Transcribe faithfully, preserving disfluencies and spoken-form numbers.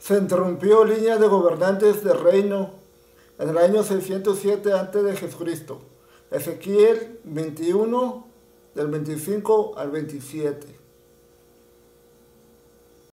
Se interrumpió línea de gobernantes del reino en el año seiscientos siete antes de Jesucristo. Ezequiel veintiuno, del veinticinco al veintisiete.